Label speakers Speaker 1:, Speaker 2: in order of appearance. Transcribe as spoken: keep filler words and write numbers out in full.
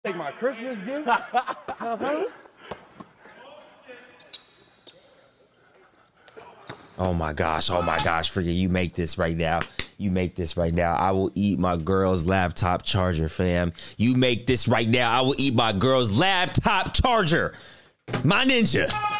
Speaker 1: Take my Christmas gift. uh-huh.
Speaker 2: Oh my gosh, oh my gosh, Friga, you make this right now. You make this right now. I will eat my girl's laptop charger, fam. You make this right now. I will eat my girl's laptop charger. My ninja.